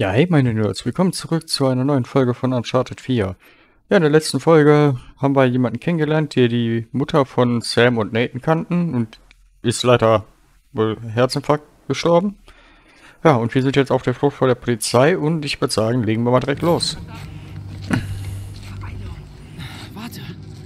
Ja, hey meine Nerds, willkommen zurück zu einer neuen Folge von Uncharted 4. Ja, in der letzten Folge haben wir jemanden kennengelernt, der die Mutter von Sam und Nathan kannten und ist leider wohl Herzinfarkt gestorben. Ja, und wir sind jetzt auf der Flucht vor der Polizei und ich würde sagen, legen wir mal direkt los. Warte.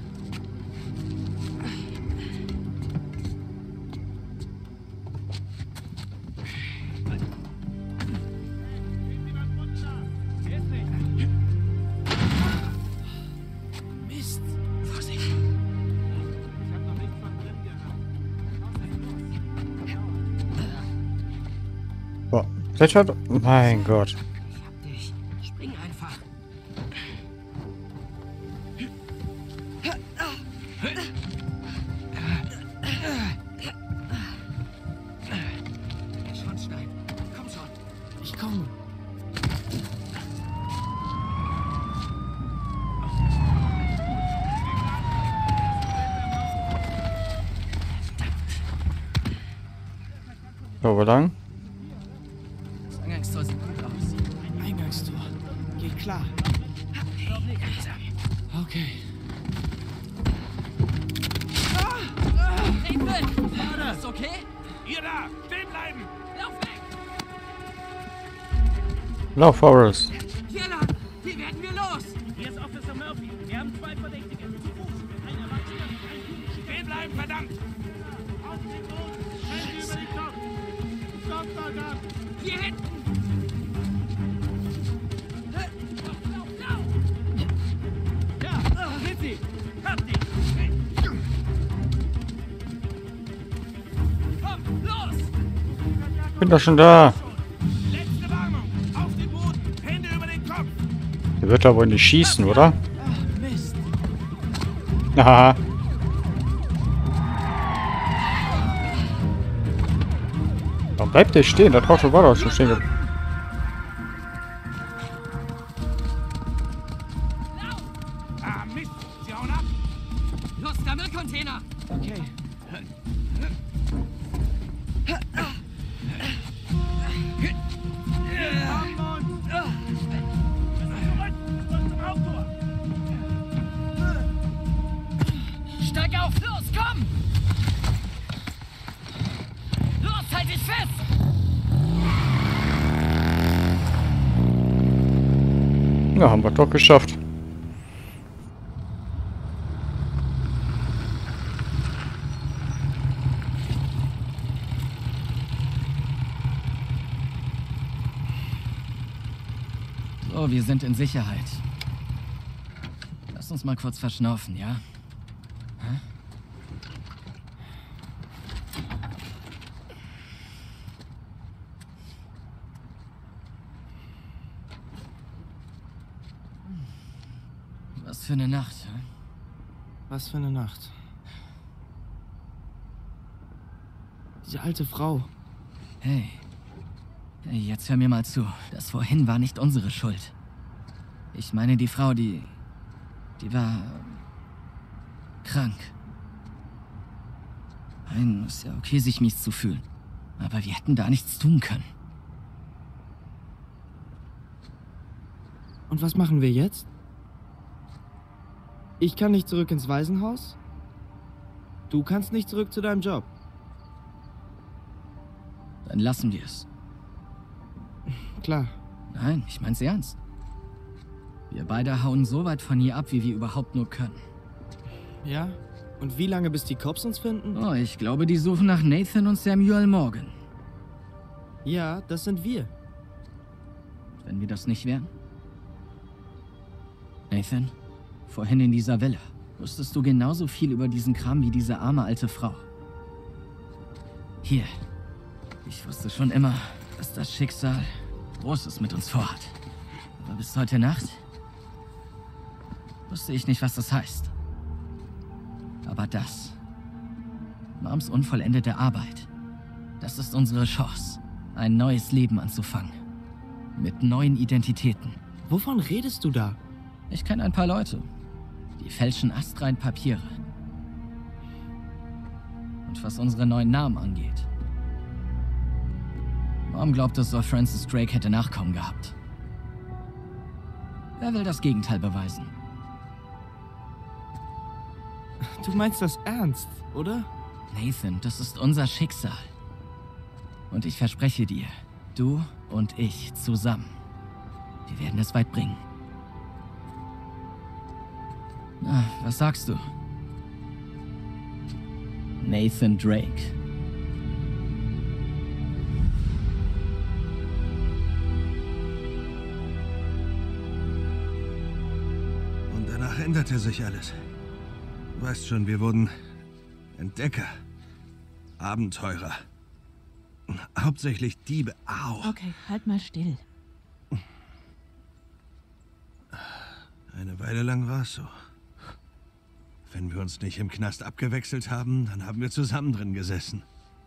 Mist. Vorsicht. Ich hab noch nichts von drin gehabt. So, Richard, mein Gott. Ich hab dich. Spring einfach. Der Schornstein. Komm schon. Ich komme. So, wo lang? Das Eingangstor sieht gut aus. Eingangstor. Geht klar. Okay. Nathan! Alles okay? Ihr da! Stehen bleiben! Lauf weg! Lauf, Forrest. Hier lang! Wie werden wir los? Hier ist Officer Murphy. Wir haben 2 Verdächtige. Zu Fuß. Ein Erwachsener und ein Jugendlicher. Stehen bleiben, verdammt! Auf den Boden! Hände über den Kopf! Stopp, Soldat! Hier hinten! Lauf, lauf, lauf! Ja, da sind sie! Habt ihn! Komm, los! Bin doch schon da. Letzte Warnung! Auf den Boden! Hände über den Kopf! Der wird da wohl nicht schießen, oder? Ach, Mist. Haha. Warum bleibt der stehen? Das Auto war doch schon stehen geblieben. Ah, Mist! Sie hauen ab! Los, der Müllcontainer! Okay. Zurück zum Auto! Steig auf! Los, komm! Los, halt dich fest! Ja, haben wir doch geschafft. So, wir sind in Sicherheit. Lass uns mal kurz verschnaufen, ja? Hä? Was für eine Nacht, hä? Was für eine Nacht. Diese alte Frau. Hey. Hey, jetzt hör mir mal zu. Das vorhin war nicht unsere Schuld. Ich meine, die Frau, die war krank. Nein, ist ja okay, sich mies zu fühlen. Aber wir hätten da nichts tun können. Und was machen wir jetzt? Ich kann nicht zurück ins Waisenhaus. Du kannst nicht zurück zu deinem Job. Dann lassen wir es. Klar. Nein, ich mein's ernst. Wir beide hauen so weit von hier ab, wie wir überhaupt nur können. Ja? Und wie lange, bis die Cops uns finden? Oh, ich glaube, die suchen nach Nathan und Samuel Morgan. Ja, das sind wir. Wenn wir das nicht wären? Nathan, vorhin in dieser Villa, wusstest du genauso viel über diesen Kram wie diese arme alte Frau. Hier. Ich wusste schon immer, dass das Schicksal Großes mit uns vorhat. Aber bis heute Nacht wusste ich nicht, was das heißt. Aber das, Moms unvollendete Arbeit, das ist unsere Chance, ein neues Leben anzufangen. Mit neuen Identitäten. Wovon redest du da? Ich kenne ein paar Leute, die fälschen astrein Papiere. Und was unsere neuen Namen angeht. Mom glaubt, dass Sir Francis Drake hätte Nachkommen gehabt. Wer will das Gegenteil beweisen? Du meinst das ernst, oder? Nathan, das ist unser Schicksal. Und ich verspreche dir, du und ich zusammen, wir werden es weit bringen. Na, was sagst du? Nathan Drake. Und danach änderte sich alles. Du weißt schon, wir wurden Entdecker, Abenteurer, hauptsächlich Diebe. Au! Okay, halt mal still. Eine Weile lang war es so. Wenn wir uns nicht im Knast abgewechselt haben, dann haben wir zusammen drin gesessen.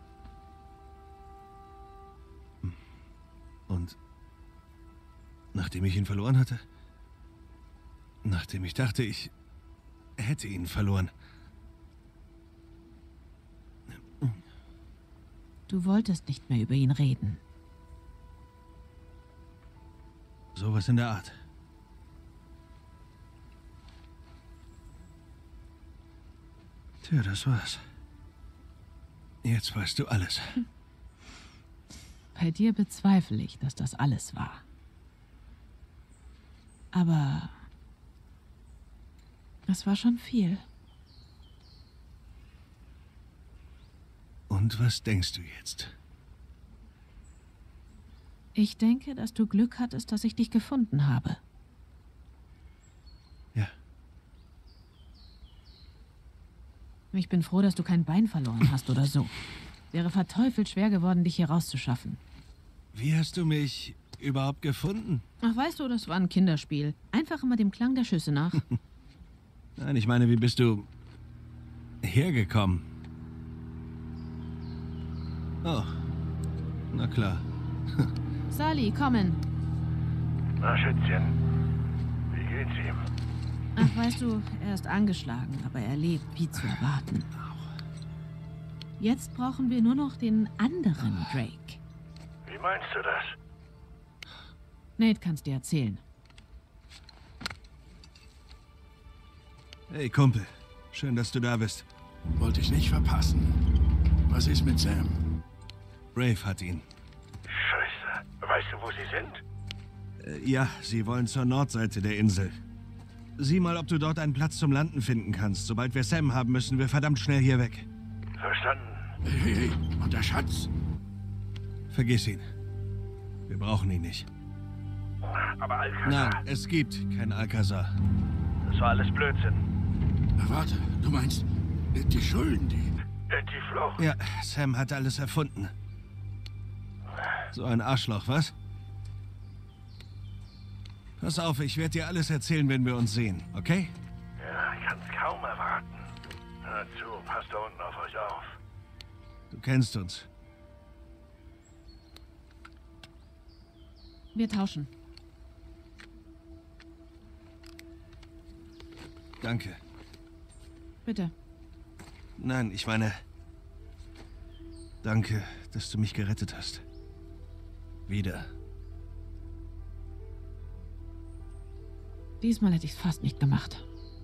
Und nachdem ich ihn verloren hatte, nachdem ich dachte, ich hätte ihn verloren, Du wolltest nicht mehr über ihn reden. sowas in der Art. Tja, das war's. Jetzt weißt du alles. Bei dir bezweifle ich, dass das alles war. Aber es war schon viel. Und was denkst du jetzt? Ich denke, dass du Glück hattest, dass ich dich gefunden habe. Ja, Ich bin froh, dass du kein Bein verloren hast oder so. Wäre verteufelt schwer geworden, dich hier rauszuschaffen. wie hast du mich überhaupt gefunden? Ach, weißt du, das war ein Kinderspiel. Einfach immer dem Klang der Schüsse nach. Nein, ich meine, wie bist du hergekommen? Oh, na klar. Sally, kommen. Na, Schätzchen, wie geht's ihm? Ach, weißt du, er ist angeschlagen, aber er lebt, wie zu erwarten. Jetzt brauchen wir nur noch den anderen Drake. Wie meinst du das? Nate kann's dir erzählen. Hey, Kumpel. Schön, dass du da bist. Wollte ich nicht verpassen. Was ist mit Sam? Brave hat ihn. Scheiße. Weißt du, wo sie sind? Ja, sie wollen zur Nordseite der Insel. Sieh mal, ob du dort einen Platz zum Landen finden kannst. Sobald wir Sam haben, müssen wir verdammt schnell hier weg. Verstanden. Hey, und der Schatz? Vergiss ihn. Wir brauchen ihn nicht. Aber Alcazar, Nein, es gibt kein Alcazar. das war alles Blödsinn. Warte, du meinst, die Schulden, die... Die Flucht. Ja, Sam hat alles erfunden. So ein Arschloch, was? Pass auf, ich werde dir alles erzählen, wenn wir uns sehen, okay? Ja, ich kann's kaum erwarten. Hör zu, passt da unten auf euch auf. Du kennst uns. Wir tauschen. Danke. Bitte. Nein, ich meine... Danke, dass du mich gerettet hast. Wieder. Diesmal hätte ich es fast nicht gemacht.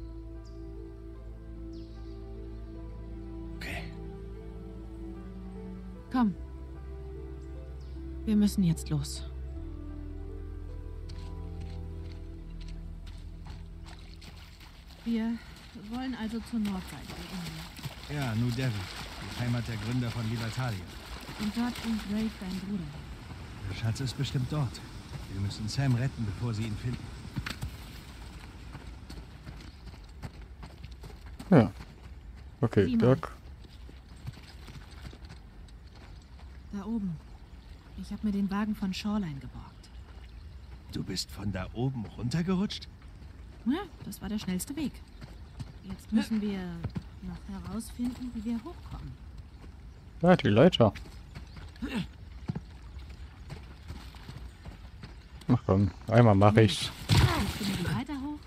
Okay. Komm. Wir müssen jetzt los. Wir wollen also zur Nordseite der Insel. Ja, New Devil. Die Heimat der Gründer von Libertalia. Und dort wohnt Drake, dein Bruder. Der Schatz ist bestimmt dort. Wir müssen Sam retten, bevor sie ihn finden. Ja. Okay, Sieh mal. Doc. Da oben. Ich habe mir den Wagen von Shoreline geborgt. Du bist von da oben runtergerutscht? Ja, das war der schnellste Weg. Jetzt müssen wir noch herausfinden, wie wir hochkommen. Ja, die Leiter. Ach komm, einmal mache ich's. Ich bin die Leiter hoch.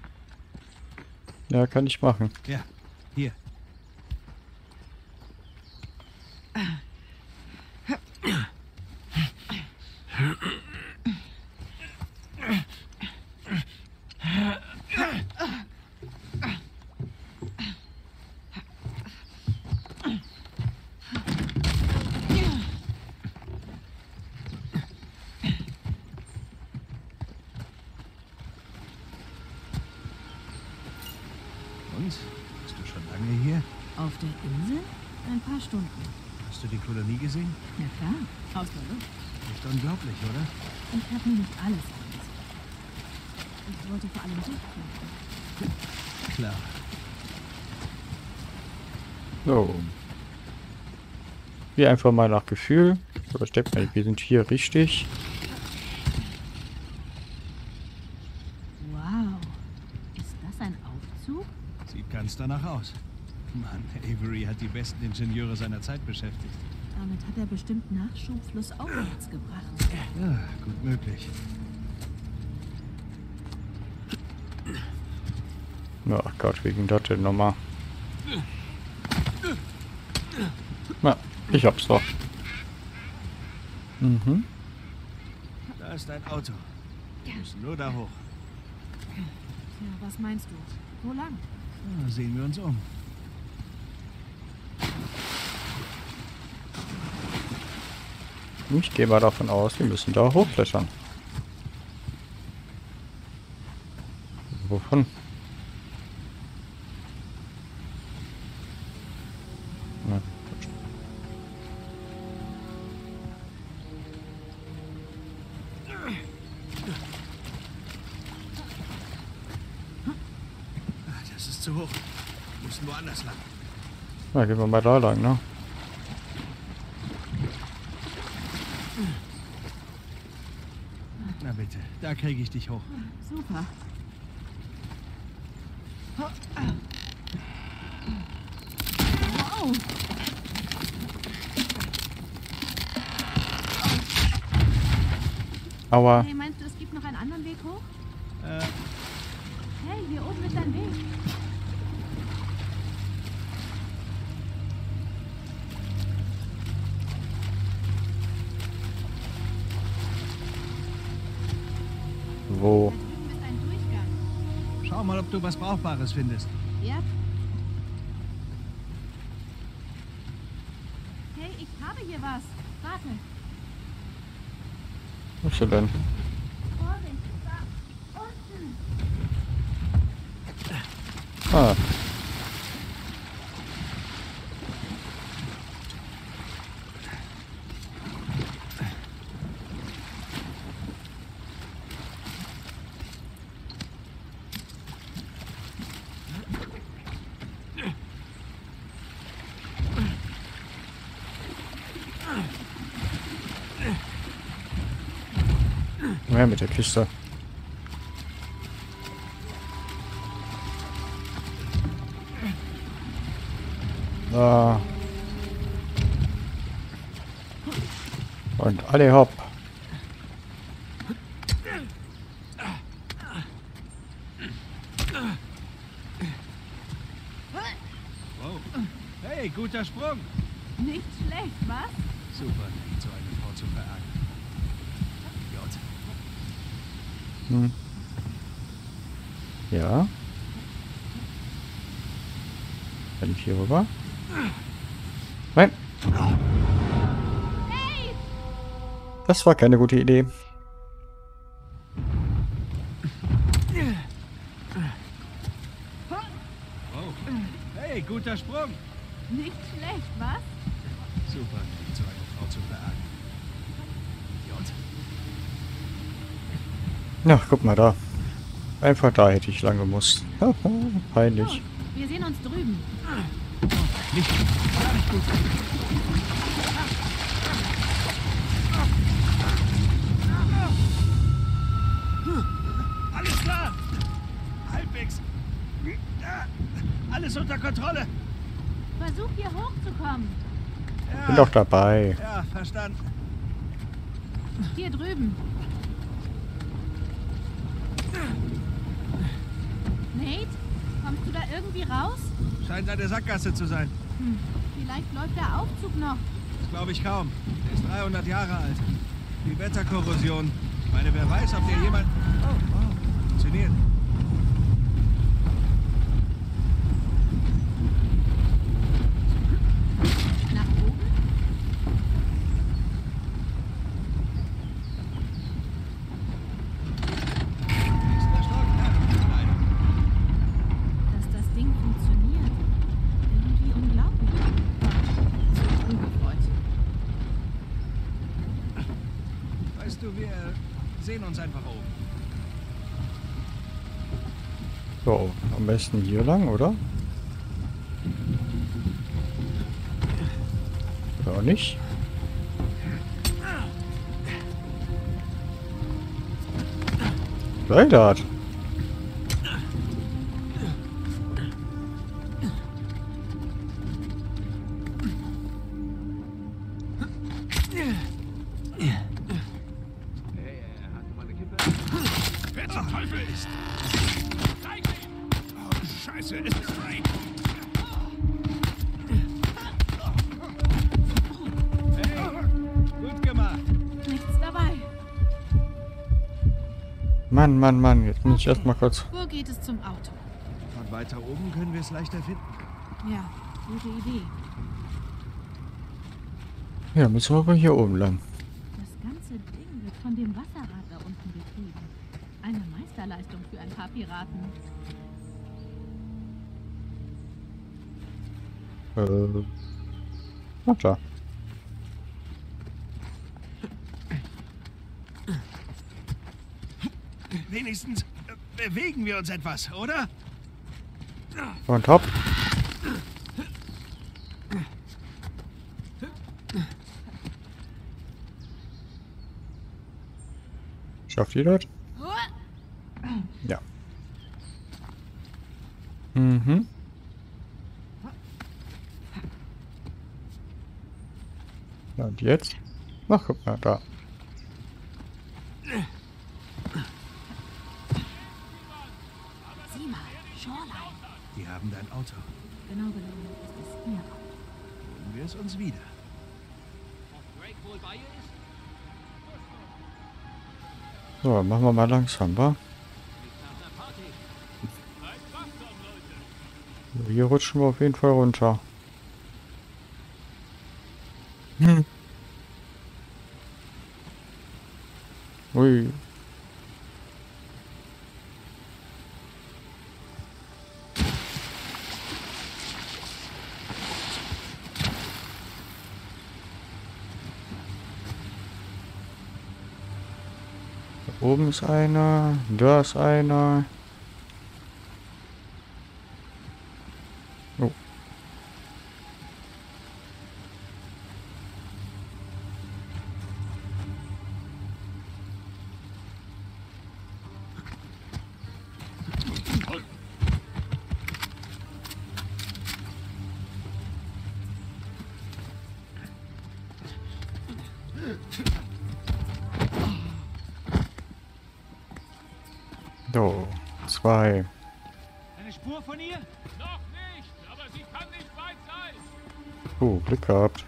Ja, kann ich machen. Ja, hier. Und? Bist du schon lange hier? Auf der Insel? Ein paar Stunden. Hast du die Kolonie gesehen? Ja klar, aus der Luft. Ist unglaublich, oder? Ich habe mir nicht alles angesehen. Ich wollte vor allem dich finden. Klar. So. Hier einfach mal nach Gefühl. Aber ich denke mal, wir sind hier richtig. Wow. Ist das ein Aufzug? Sieht ganz danach aus. Mann, Avery hat die besten Ingenieure seiner Zeit beschäftigt. Damit hat er bestimmt Nachschub flussaufwärts gebracht. Ja, gut möglich. Ach Gott, wegen das denn nochmal. Na, ich hab's doch. Mhm. Da ist ein Auto. Wir müssen nur da hoch. Ja, was meinst du? Wo lang? Ja, sehen wir uns um. Ich gehe mal davon aus, wir müssen da hochklettern. Wovon? Ja. Das ist zu hoch. Wir müssen woanders lang. Na, gehen wir mal da lang, ne? Na bitte, da kriege ich dich hoch. Super. Wow. Aua. Hey, meinst du, es gibt noch einen anderen Weg hoch? Hey, hier oben ist ein Weg. Wo? Da drüben ist ein Durchgang. Schau mal, ob du was Brauchbares findest. Ja. Hey, ich habe hier was. Warte. Was ist denn? Vorsicht, da unten. Ah. Ja, mit der Kiste. Da. Und alle hopp. Wow. Hey, guter Sprung. Nicht schlecht, was? Super, so eine Frau zu verärgern. Idiot. Hm. Ja. Kann ich hier rüber? Nein. Das war keine gute Idee. Oh. Hey, guter Sprung. Nicht schlecht, was? Super, so eine Frau zu verärgern. Idiot. Na, guck mal da. Einfach da hätte ich lang gemusst. Peinlich. Wir sehen uns drüben. Nicht, gar nicht gut. Alles klar. Halbwegs. Alles unter Kontrolle. Versuch hier hochzukommen. Ja, Bin doch dabei. ja, verstanden. Hier drüben. Nate, kommst du da irgendwie raus? Scheint eine Sackgasse zu sein. Vielleicht läuft der Aufzug noch. Das glaube ich kaum. Der ist 300 Jahre alt. Die Wetterkorrosion. Ich meine, wer weiß, ob hier jemand... Oh, funktioniert. Nach oben? Nächster Stock. Ja, leider. Dass das Ding funktioniert. uns einfach oben. So, am besten hier lang, oder? Oder auch nicht? Leider. Wer zum Teufel ist? Zeig ihm! Oh, Scheiße, es ist Frank! Hey, gut gemacht. Nichts dabei. Mann, Mann, Mann, jetzt muss ich erstmal kurz. Wo geht es zum Auto? Von weiter oben können wir es leichter finden. Ja, gute Idee. Ja, müssen wir aber hier oben lang. Das ganze Ding wird von dem Wasserrad da unten betrieben. Eine Meisterleistung für ein paar Piraten. Na klar. Wenigstens bewegen wir uns etwas, oder? Und hopp. Schafft ihr das? Ja. Mhm. Ja, und jetzt? Ach, guck mal, da. Sieh mal, Shoreline. Die haben dein Auto. Genau genommen ist es ihr Auto. Holen wir es uns wieder. So, machen wir mal langsam, wa? Hier rutschen wir auf jeden Fall runter. Ui. Da oben ist einer, da ist einer. Oh. So, 2. Eine Spur von ihr? Noch nicht, aber sie kann nicht weit sein. Oh, Glück gehabt.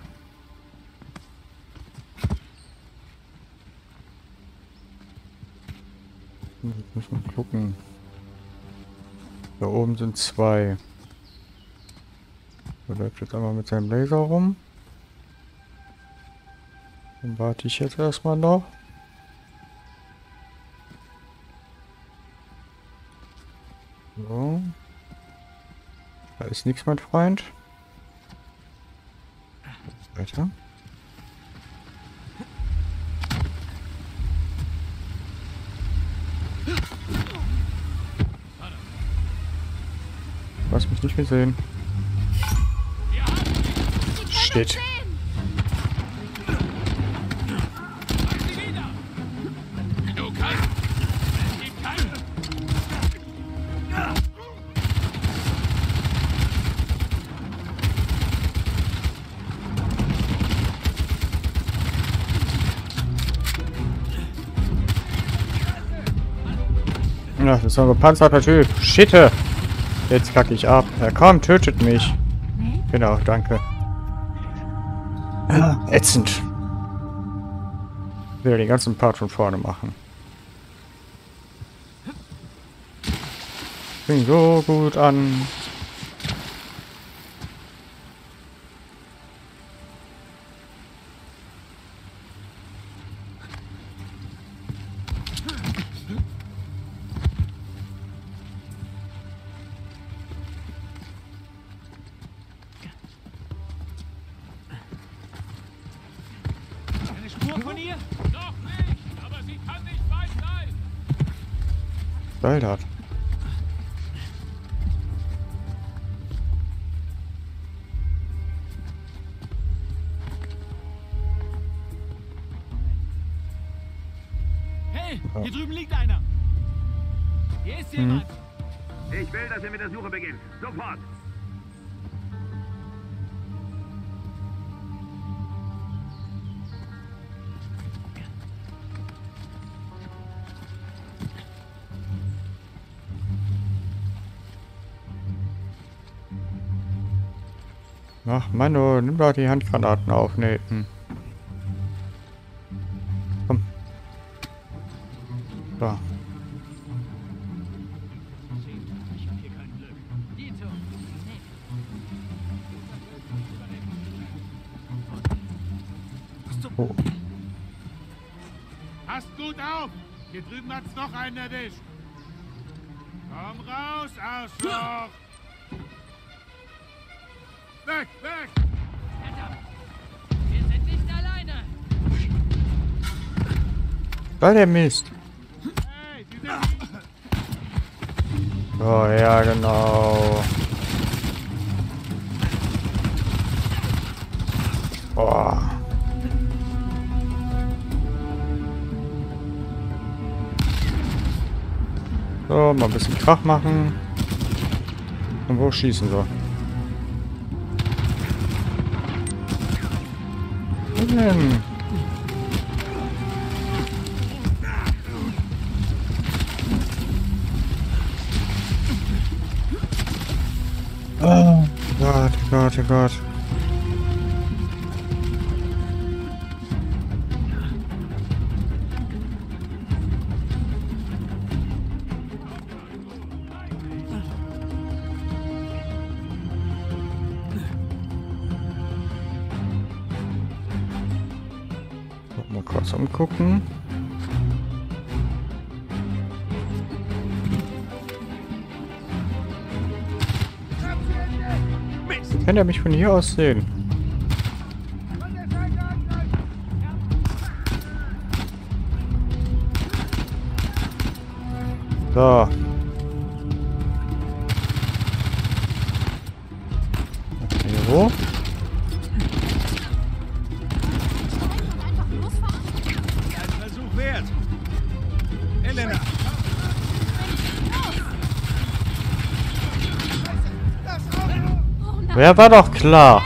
Jetzt müssen wir gucken. Da oben sind 2. Er läuft jetzt einmal mit seinem Laser rum. Dann warte ich jetzt erstmal noch. So. Da ist nichts, mein Freund. Weiter. Lass mich nicht mehr sehen. Shit. Du kannst. Es gibt keine. Ja, das ist ein gepanzerter Typ. Shit. Jetzt kacke ich ab. Ja, komm, tötet mich. Genau, danke. Ja, ätzend. Ich will ja den ganzen Part von vorne machen. Fing so gut an. Eine Spur von ihr? Noch nicht, aber sie kann nicht weit sein. geil hat. Hey, hier drüben liegt einer. Hier ist jemand. Ich will, dass ihr mit der Suche beginnt. Sofort. Ach, Mano, nimm doch die Handgranaten auf, Nathan. Komm. Da. Oh. Passt gut auf. Hier drüben hat's noch einen erwischt. Komm raus, Arschloch. Weg, weg. Verdammt. Wir sind nicht alleine. Weil der Mist. Hey, die sind... Oh ja, genau. Boah. So, mal ein bisschen Krach machen. Und wo schießen wir? Wo denn? Oh Gott, oh Gott, oh Gott. Mal kurz umgucken. Kann er mich von hier aus sehen? So. Hier hoch. Ein Versuch wert. Elena. Wer war doch klar?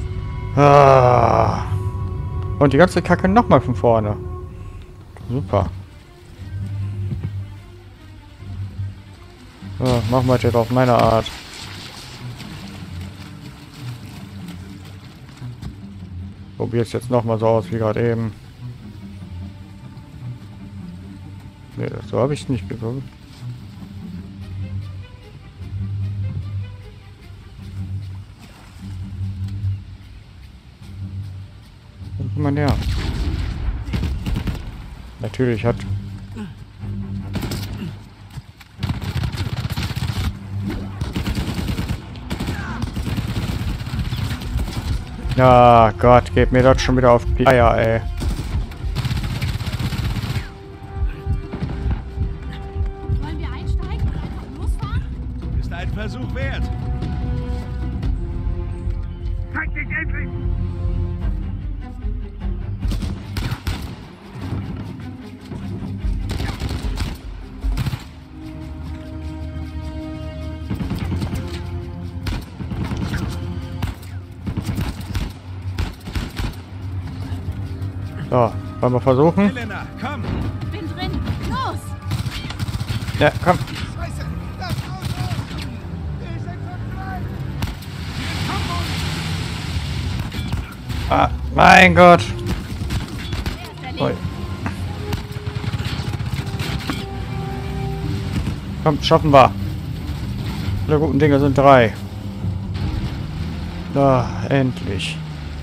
Ah. Und die ganze Kacke nochmal von vorne. Super. So, machen wir das jetzt auf meine Art. Probier es jetzt nochmal so aus wie gerade eben. Nee, so habe ich es nicht bekommen. Komm mal näher. Natürlich hat... Ja, Gott, geht mir das schon wieder auf die Eier, ey. Wollen wir einsteigen und einfach losfahren? Ist ein Versuch wert. Zeig dich endlich! So, wollen wir versuchen? Elena, komm. Bin drin. Los! Ja, komm. Ah, mein Gott. Ui. Komm, schaffen wir. Alle guten Dinge sind 3. Da, endlich.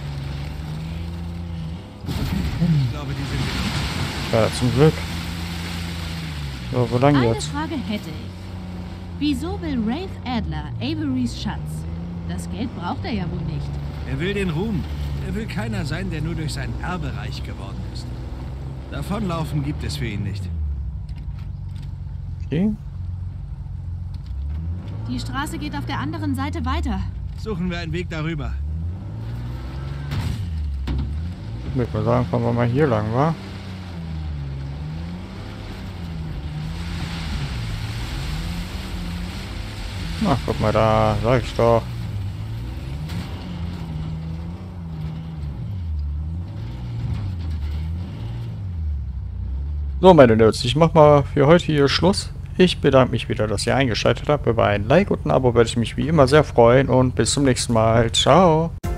Ich glaube, die sind... Ja, zum Glück. So, wo lang Eine jetzt? Frage hätte ich. Wieso will Rafe Adler Averys Schatz? Das Geld braucht er ja wohl nicht. Er will den Ruhm. Er will keiner sein, der nur durch sein Erbe reich geworden ist. Davonlaufen gibt es für ihn nicht. Okay. Die Straße geht auf der anderen Seite weiter. Suchen wir einen Weg darüber. Ich würde mal sagen, fahren wir mal hier lang, wa? Ach, guck mal da, sag ich doch. So, meine Nerds, ich mach mal für heute hier Schluss. Ich bedanke mich wieder, dass ihr eingeschaltet habt. Über ein Like und ein Abo werde ich mich wie immer sehr freuen und bis zum nächsten Mal. Ciao!